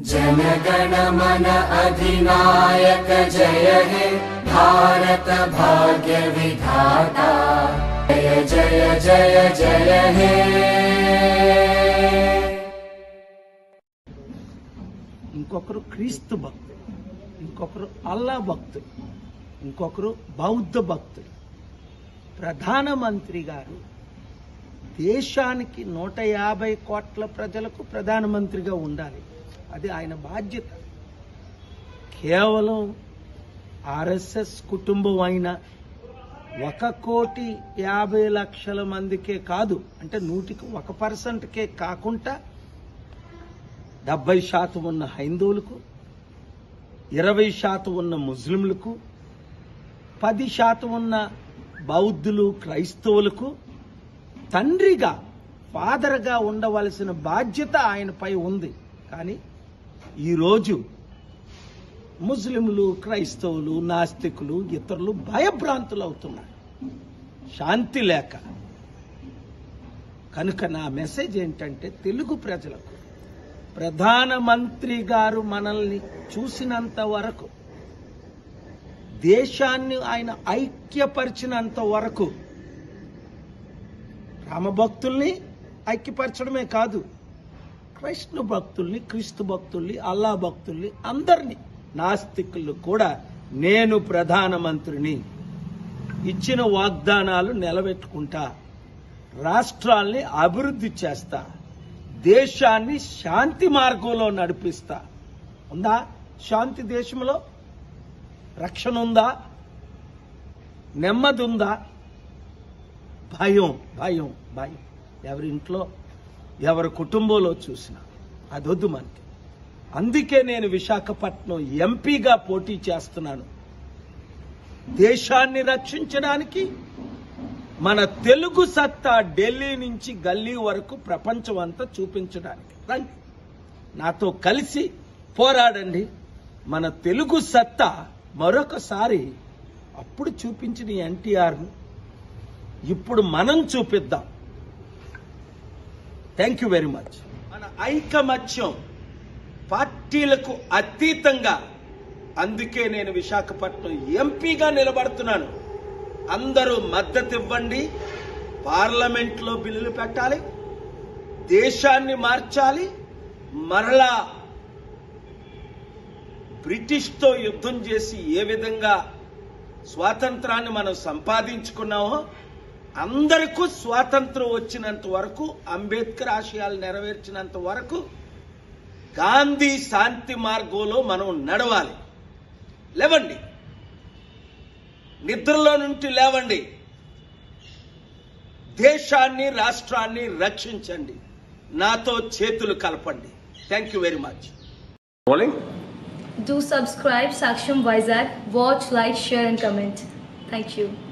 जनगण मन अधिनायक जय हे भारत भाग्य विधाता जय जय जय जय हे। ఇంకొకరు క్రీస్తు భక్తులు, ఇంకొకరు అల్లా భక్తులు, ఇంకొకరు బౌద్ధ భక్తులు. ప్రధానమంత్రి గారు దేశానికి 150 కోట్ల ప్రజలకు ప్రధానమంత్రిగా ఉండాలి. అది ఆయన బాధ్యత. కేవలం ఆర్ఎస్ఎస్ కుటుంబం అయిన 1,50,00,000 మందికే కాదు, అంటే 100% కాకుండా 70% ఉన్న హైందవులకు, 20% ఉన్న ముస్లింలకు, 10% ఉన్న బౌద్ధులు క్రైస్తవులకు తండ్రిగా, ఫాదర్గా ఉండవలసిన బాధ్యత ఆయనపై ఉంది. కానీ ఈరోజు ముస్లింలు, క్రైస్తవులు, నాస్తికులు, ఇతరులు భయభ్రాంతులు అవుతున్నారు, శాంతి లేక. కనుక నా మెసేజ్ ఏంటంటే, తెలుగు ప్రజలకు ప్రధానమంత్రి గారు మనల్ని చూసినంత వరకు, దేశాన్ని ఆయన ఐక్యపరిచినంత వరకు, రామభక్తుల్ని ఐక్యపరచడమే కాదు, కృష్ణ భక్తుల్ని, క్రీస్తు భక్తుల్ని, అల్లా భక్తుల్ని, అందరినీ, నాస్తికులు కూడా నేను ప్రధానమంత్రిని, ఇచ్చిన వాగ్దానాలు నిలబెట్టుకుంటా, రాష్ట్రాల్ని అభివృద్ధి చేస్తా, దేశాన్ని శాంతి మార్గంలో నడిపిస్తా. ఉందా శాంతి దేశంలో? రక్షణ ఉందా? నెమ్మది ఉందా? భయం భయం భయం. ఎవరి ఇంట్లో, ఎవరి కుటుంబంలో చూసినా అదొద్దు మనకి. అందుకే నేను విశాఖపట్నం ఎంపీగా పోటీ చేస్తున్నాను. దేశాన్ని రక్షించడానికి, మన తెలుగు సత్తా ఢిల్లీ నుంచి గల్లీ వరకు ప్రపంచం అంతా చూపించడానికి రండి, నాతో కలిసి పోరాడండి. మన తెలుగు సత్తా మరొకసారి అప్పుడు చూపించిన ఎన్టీఆర్ను ఇప్పుడు మనం చూపిద్దాం. Thank you very much. మన ఐకమత్యం పార్టీలకు అతీతంగా, అందుకే నేను విశాఖపట్నం ఎంపీగా నిలబడుతున్నాను. అందరూ మద్దతు ఇవ్వండి. పార్లమెంట్లో బిల్లులు పెట్టాలి, దేశాన్ని మార్చాలి. మరలా బ్రిటిష్తో యుద్ధం చేసి ఏ విధంగా స్వాతంత్రాన్ని మనం సంపాదించుకున్నామో, అందరికీ స్వాతంత్రం వచ్చినంత వరకు, అంబేద్కర్ ఆశయాలు నెరవేర్చినంత వరకు గాంధీ శాంతి మార్గంలో మనం నడవాలి. లేవండి, నిద్రలో నుండి లేవండి, దేశాన్ని, రాష్ట్రాన్ని రక్షించండి. నాతో చేతులు కలపండి. Thank you very much. Do subscribe Saksham Vizag. Watch, like, share and comment. Thank you.